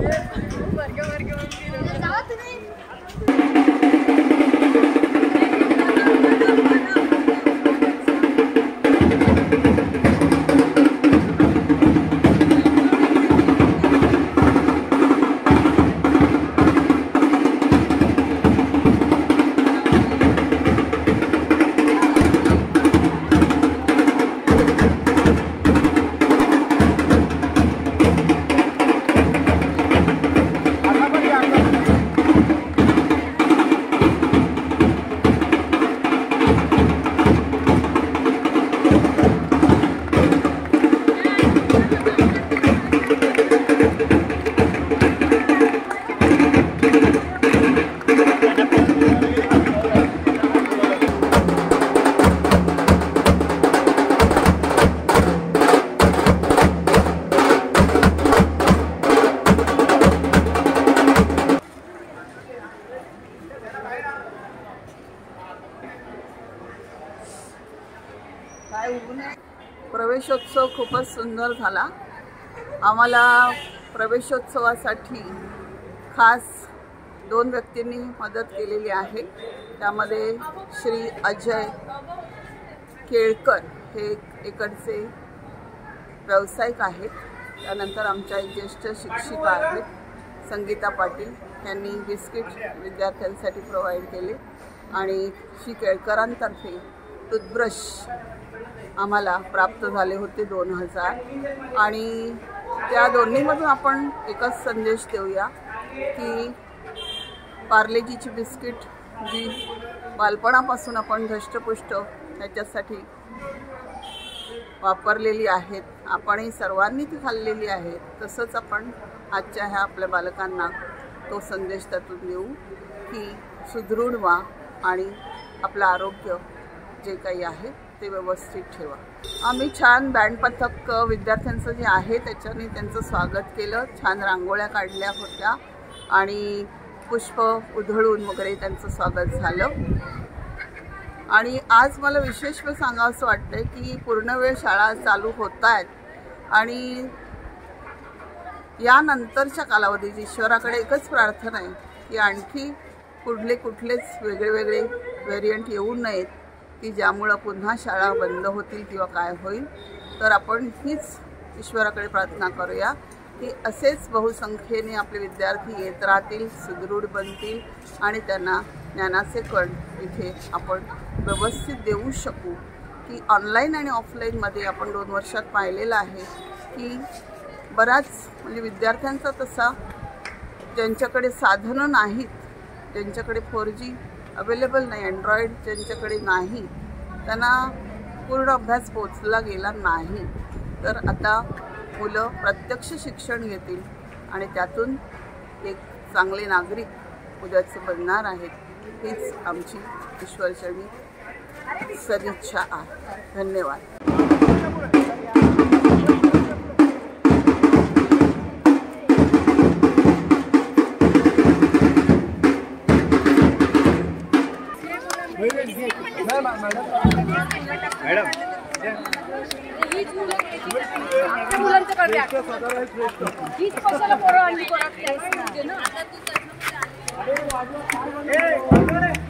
प्रवेशोत्सव खूपच सुंदर झाला। आम्हाला प्रवेशोत्सवासाठी खास 2 व्यक्तींनी मदत केलेली आहे। त्यामध्ये श्री अजय केळकर हे इकडचे व्यावसायिक आहेत। त्यानंतर आमच्या एक ज्येष्ठ शिक्षिका आहेत संगीता पाटील, यांनी बिस्किट विद्यार्थ्यांसाठी प्रोव्हाइड केले आणि श्री केळकरांतर्फे टूथब्रश आम्हाला प्राप्त झाले होते 2000। आणि त्या दोन्हीमधून आपण एकच संदेश देऊया की पार्लेजीची बिस्किट जी बालपणापासून आपण धष्टपुष्ट ह्याच्यासाठी वापरलेली आहेत, आपणही सर्वांनी ती खाल्लेली आहेत, तसंच आपण आजच्या ह्या आपल्या बालकांना तो संदेश त्यातून देऊ की सुदृढ व्हा आणि आपलं आरोग्य जे काही आहे ते व्यवस्थित ठेवा। आम्ही छान बँड पथक विद्यार्थ्यांचं जे आहे त्याच्याने त्यांचं स्वागत केलं, छान रांगोळ्या काढल्या होत्या आणि पुष्प उधळून वगैरे त्यांचं स्वागत झालं। आणि आज मला विशेष सांगावंसं वाटतंय की पूर्णवेळ शाळा चालू होत आहेत आणि यानंतरच्या कालावधीत ईश्वराकडे एकच प्रार्थना आहे की आणखी कुठलेच वेगळे व्हेरियंट येऊ नयेत की ज्यामुळे पुन्हा शाळा बंद होतील किंवा काय होईल। तर आपण हीच ईश्वराकडे प्रार्थना करूया की असेच बहुसंख्येने आपले विद्यार्थी येत राहतील, सुदृढ बनतील आणि त्यांना ज्ञानाचे कण इथे आपण व्यवस्थित देऊ शकू। की ऑनलाईन आणि ऑफलाईनमध्ये आपण 2 वर्षात पाहिलेलं आहे की बराच म्हणजे विद्यार्थ्यांचा तसा ज्यांच्याकडे साधनं नाहीत, ज्यांच्याकडे 4G अवेलेबल नाही, अँड्रॉइड ज्यांच्याकडे नाही, त्यांना पूर्ण अभ्यास पोचला गेला नाही। तर आता मुलं प्रत्यक्ष शिक्षण घेतील आणि त्यातून एक चांगले नागरिक उद्याचे बनणार आहेत, हीच आमची ईश्वरचरणी सदिच्छा आहे। धन्यवाद। मॅडम मुलांचं हीच कशाला पोरं आणली परत